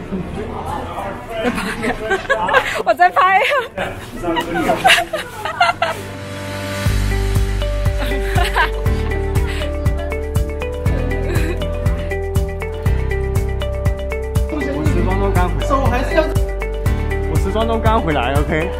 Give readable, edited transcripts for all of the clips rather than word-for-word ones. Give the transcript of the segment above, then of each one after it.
在拍，我在拍。 我时装周刚回来，手还是要。我时装周刚回来 ，OK。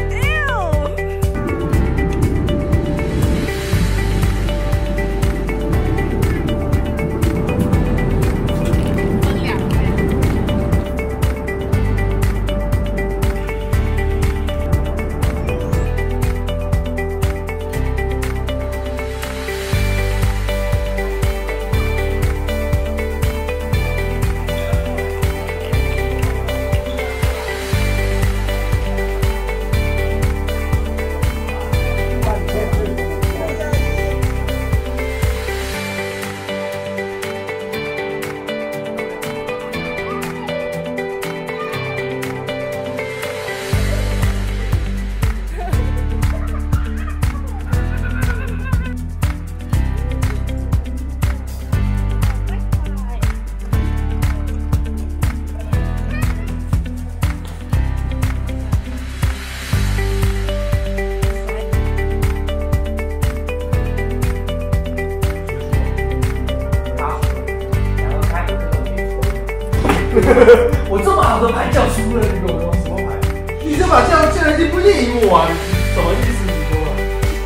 我这么好的牌叫输了，你给我说什么牌？你这把叫竟然就不赢我啊！什么意思？你说啊？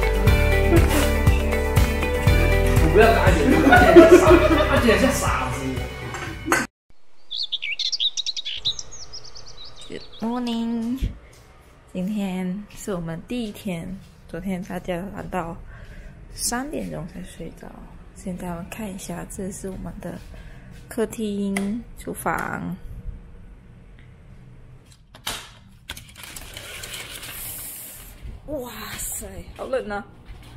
我不要打你，他竟然像傻子。 Good morning， 今天是我们第一天，昨天大家玩到3点钟才睡着。现在我们看一下，这是我们的客厅、厨房。哇塞，好冷啊！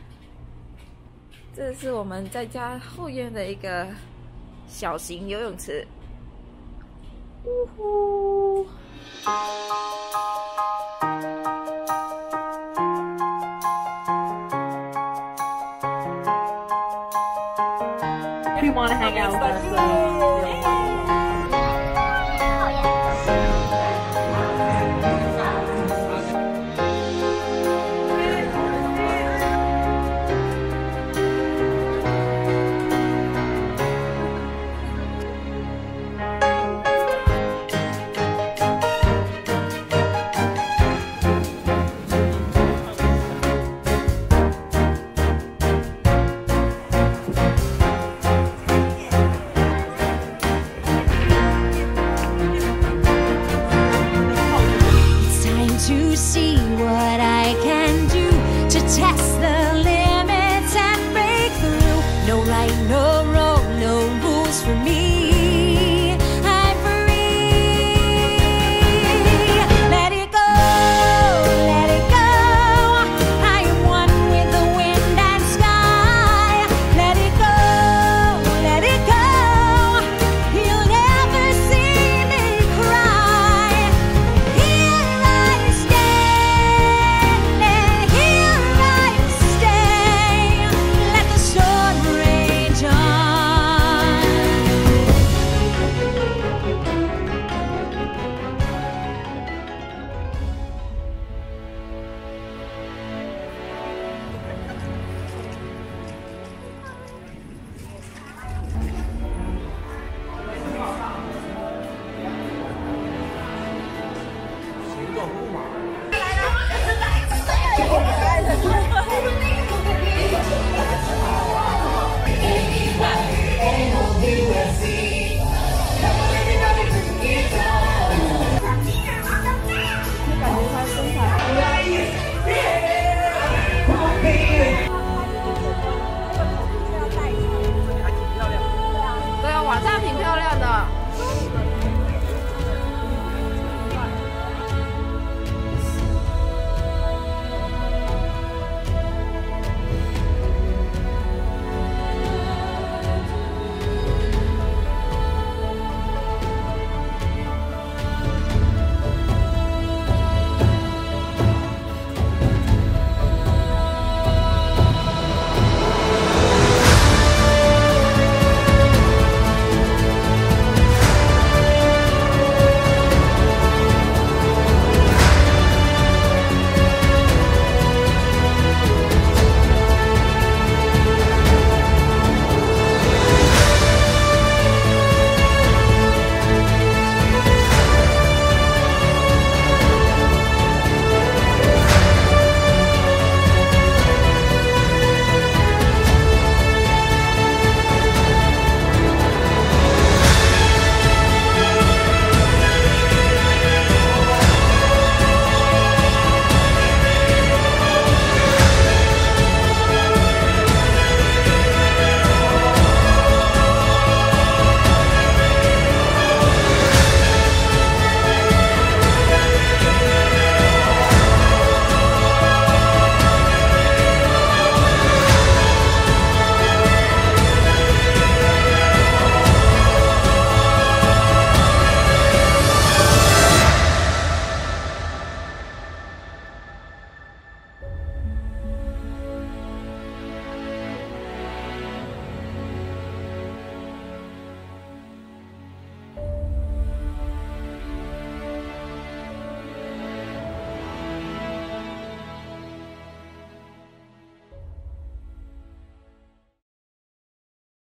这是我们在家后院的一个小型游泳池。呜呼！You want to hang out with us?